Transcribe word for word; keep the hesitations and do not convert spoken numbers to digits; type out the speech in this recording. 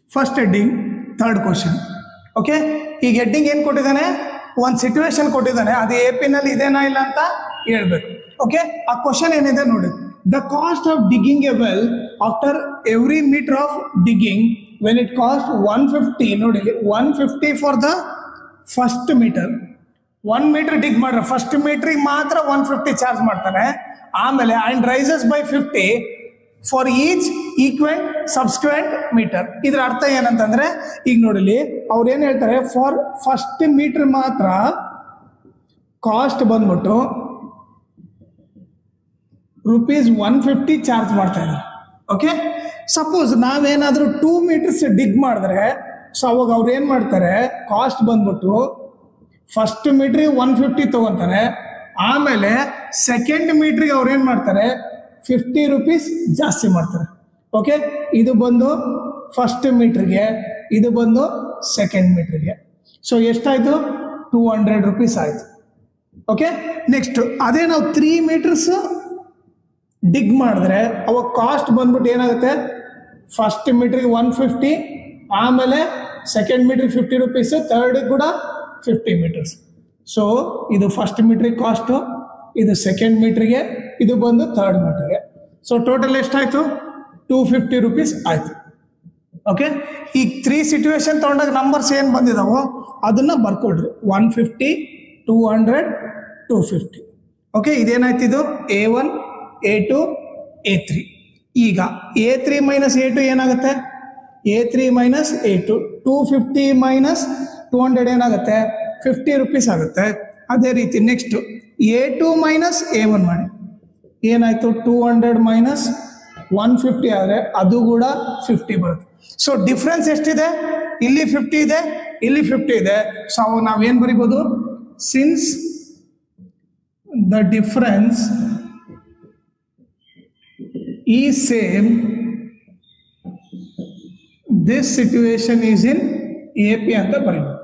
First heading third question. Okay, ಈಗ heading ಏನು ಕೊಟ್ಟಿದ್ದಾನೆ, ಒಂದು ಸಿಚುವೇಶನ್ ಕೊಟ್ಟಿದ್ದಾನೆ, ಅದು ಎ ಪಿನಲ್ಲಿ ಇದೇನಾ ಇಲ್ಲ ಅಂತ ಹೇಳ್ಬೇಕು. ಓಕೆ, ಆ ಕ್ವಶನ್ ಏನಿದೆ ನೋಡಿ. The cost of digging a well after every metre of digging when it cost one fifty, ನೋಡಿ one fifty for the first metre. One metre dig ಮಾಡ್ರೆ ಫಸ್ಟ್ ಮೀಟ್ರಿಗೆ ಮಾತ್ರ ಒನ್ ಫಿಫ್ಟಿ ಚಾರ್ಜ್ ಮಾಡ್ತಾನೆ. ಆಮೇಲೆ and rises by fifty for each ಈಕ್ವೆಂಟ್ subsequent metre. ಇದ್ರ ಅರ್ಥ ಏನಂತಂದ್ರೆ, ಈಗ ನೋಡಿಲಿ ಅವ್ರು ಏನು ಹೇಳ್ತಾರೆ, ಫಾರ್ ಫಸ್ಟ್ ಮೀಟರ್ ಮಾತ್ರ ಕಾಸ್ಟ್ ಬಂದ್ಬಿಟ್ಟು ರುಪೀಸ್ ಒನ್ ಫಿಫ್ಟಿ ಚಾರ್ಜ್ ಮಾಡ್ತಾ ಇದ್ದಾರೆ. ಓಕೆ, ಸಪೋಸ್ ನಾವೇನಾದರೂ ಟೂ ಮೀಟರ್ಸ್ ಡಿಗ್ ಮಾಡಿದ್ರೆ, ಸೊ ಅವಾಗ ಅವ್ರು ಏನು ಮಾಡ್ತಾರೆ, ಕಾಸ್ಟ್ ಬಂದ್ಬಿಟ್ಟು ಫಸ್ಟ್ ಮೀಟ್ರಿಗೆ ಒನ್ ಫಿಫ್ಟಿ ತೊಗೊತಾರೆ. ಆಮೇಲೆ ಸೆಕೆಂಡ್ ಮೀಟ್ರಿಗೆ ಅವ್ರು ಏನು ಮಾಡ್ತಾರೆ, ಫಿಫ್ಟಿ ರುಪೀಸ್ ಜಾಸ್ತಿ ಮಾಡ್ತಾರೆ. ಓಕೆ, ಇದು ಬಂದು ಫಸ್ಟ್ ಮೀಟ್ರಿಗೆ, ಇದು ಬಂದು ಸೆಕೆಂಡ್ ಮೀಟ್ರಿಗೆ. ಸೊ ಎಷ್ಟಾಯಿತು, ಟೂ ಹಂಡ್ರೆಡ್ ರುಪೀಸ್ ಆಯಿತು. ಓಕೆ, ನೆಕ್ಸ್ಟ್ ಅದೇ ನಾವು ತ್ರೀ ಮೀಟರ್ಸ್ ಡಿಗ್ ಮಾಡಿದ್ರೆ ಅವಾಗ ಕಾಸ್ಟ್ ಬಂದ್ಬಿಟ್ಟು ಏನಾಗುತ್ತೆ, ಫಸ್ಟ್ ಮೀಟ್ರಿಗೆ ಒನ್ ಫಿಫ್ಟಿ, ಆಮೇಲೆ ಸೆಕೆಂಡ್ ಮೀಟ್ರಿಗೆ ಫಿಫ್ಟಿ ರುಪೀಸು, ಥರ್ಡಿಗೆ ಕೂಡ ಫಿಫ್ಟಿ ಮೀಟರ್ಸ್. ಸೊ ಇದು ಫಸ್ಟ್ ಮೀಟ್ರಿಗೆ ಕಾಸ್ಟು, ಇದು ಸೆಕೆಂಡ್ ಮೀಟ್ರಿಗೆ, ಇದು ಬಂದು ಥರ್ಡ್ ಮೀಟ್ರಿಗೆ. ಸೊ ಟೋಟಲ್ ಎಷ್ಟಾಯಿತು, ಟೂ ಫಿಫ್ಟಿ ರುಪೀಸ್ ಆಯಿತು. ಓಕೆ, ಈಗ ತ್ರೀ ಸಿಚುವೇಶನ್ ತೊಗೊಂಡಾಗ ನಂಬರ್ಸ್ ಏನು ಬಂದಿದ್ದಾವೋ ಅದನ್ನು ಬರ್ಕೊಡ್ರಿ. One fifty, two hundred, two fifty. Okay, ಇದೇನಾಯ್ತು, ಇದು a one, a two, a three. ಈಗ a three minus a two ಏನಾಗುತ್ತೆ, a three minus a two, two fifty minus two hundred ಏನಾಗುತ್ತೆ, ಫಿಫ್ಟಿ ರುಪೀಸ್ ಆಗುತ್ತೆ. ಅದೇ ರೀತಿ next a two minus a one ಮಾಡಿ, ಏನಾಯಿತು, two hundred minus one fifty ಆದರೆ ಅದು ಕೂಡ ಫಿಫ್ಟಿ ಬರುತ್ತೆ. ಸೊ ಡಿಫ್ರೆನ್ಸ್ ಎಷ್ಟಿದೆ, ಇಲ್ಲಿ ಫಿಫ್ಟಿ ಇದೆ, ಇಲ್ಲಿ ಫಿಫ್ಟಿ ಇದೆ. ಸೊ ಅವಾಗ ನಾವೇನು ಬರಿಬೋದು, since the difference is same, this situation is in A P ಅಂತ ಬರೀಬೋದು.